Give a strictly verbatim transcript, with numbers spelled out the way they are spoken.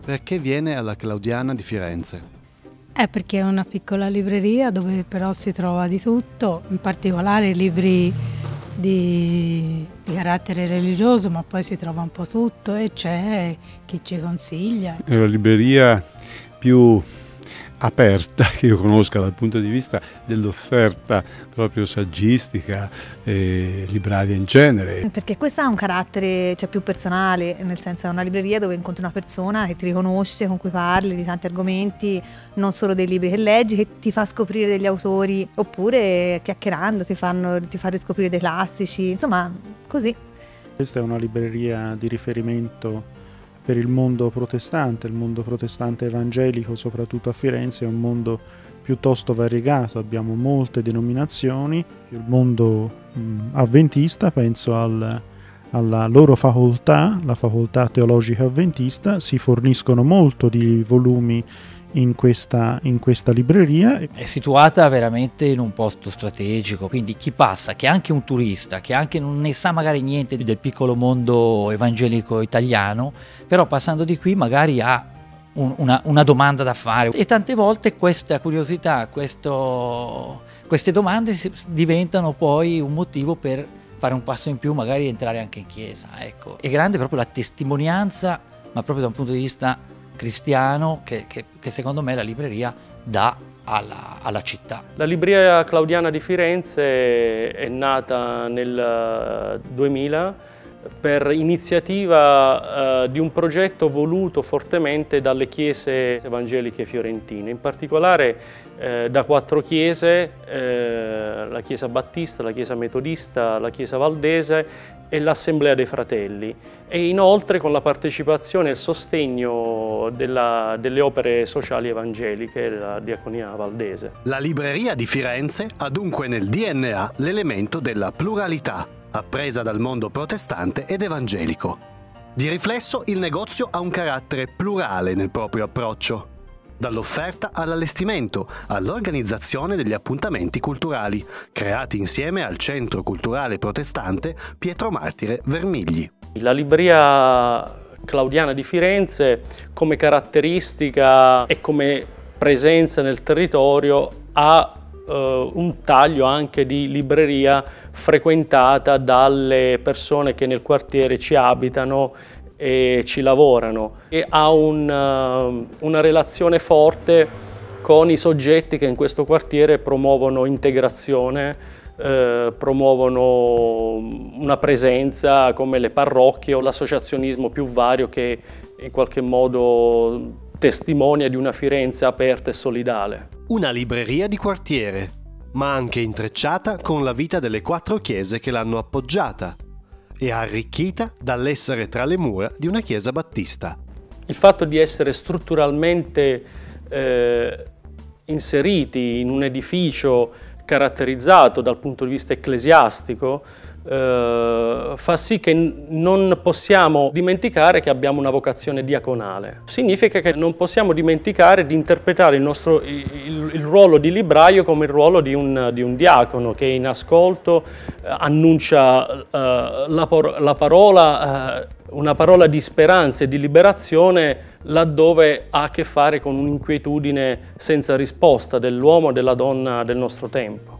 perché viene alla Claudiana di Firenze? È perché è una piccola libreria dove però si trova di tutto, in particolare libri di, di carattere religioso, ma poi si trova un po' tutto e c'è chi ci consiglia. È la libreria più aperta che io conosca dal punto di vista dell'offerta proprio saggistica e libraria in genere. Perché questa ha un carattere, cioè, più personale, nel senso è una libreria dove incontri una persona che ti riconosce, con cui parli di tanti argomenti, non solo dei libri che leggi, che ti fa scoprire degli autori, oppure chiacchierando ti, fanno, ti fa riscoprire dei classici, insomma così. Questa è una libreria di riferimento per il mondo protestante, il mondo protestante evangelico, soprattutto a Firenze, è un mondo piuttosto variegato, abbiamo molte denominazioni. Il mondo mh, avventista, penso al, alla loro facoltà, la facoltà teologica avventista, si forniscono molto di volumi in questa, in questa libreria. È situata veramente in un posto strategico, quindi chi passa, che è anche un turista, che anche non ne sa magari niente del piccolo mondo evangelico italiano, però passando di qui magari ha un, una, una domanda da fare, e tante volte questa curiosità, questo, queste domande diventano poi un motivo per fare un passo in più, magari entrare anche in chiesa. Ecco. È grande proprio la testimonianza, ma proprio da un punto di vista cristiano, che, che, che secondo me la libreria dà alla, alla città. La libreria Claudiana di Firenze è nata nel duemila per iniziativa eh, di un progetto voluto fortemente dalle chiese evangeliche fiorentine, in particolare eh, da quattro chiese, eh, la Chiesa Battista, la Chiesa Metodista, la Chiesa Valdese e l'Assemblea dei Fratelli, e inoltre con la partecipazione e il sostegno della, delle opere sociali evangeliche della Diaconia Valdese. La libreria di Firenze ha dunque nel D N A l'elemento della pluralità, appresa dal mondo protestante ed evangelico. Di riflesso, il negozio ha un carattere plurale nel proprio approccio, dall'offerta all'allestimento, all'organizzazione degli appuntamenti culturali, creati insieme al Centro Culturale Protestante Pietro Martire Vermigli. La libreria Claudiana di Firenze, come caratteristica e come presenza nel territorio, ha Uh, un taglio anche di libreria frequentata dalle persone che nel quartiere ci abitano e ci lavorano, e ha un, uh, una relazione forte con i soggetti che in questo quartiere promuovono integrazione, uh, promuovono una presenza come le parrocchie o l'associazionismo più vario, che in qualche modo testimonia di una Firenze aperta e solidale. Una libreria di quartiere, ma anche intrecciata con la vita delle quattro chiese che l'hanno appoggiata e arricchita dall'essere tra le mura di una chiesa battista. Il fatto di essere strutturalmente eh, inseriti in un edificio caratterizzato dal punto di vista ecclesiastico eh, fa sì che non possiamo dimenticare che abbiamo una vocazione diaconale. Significa che non possiamo dimenticare di interpretare il, nostro, il, il ruolo di libraio come il ruolo di un, di un diacono che in ascolto eh, annuncia eh, la, la parola, eh, una parola di speranza e di liberazione laddove ha a che fare con un'inquietudine senza risposta dell'uomo e della donna del nostro tempo.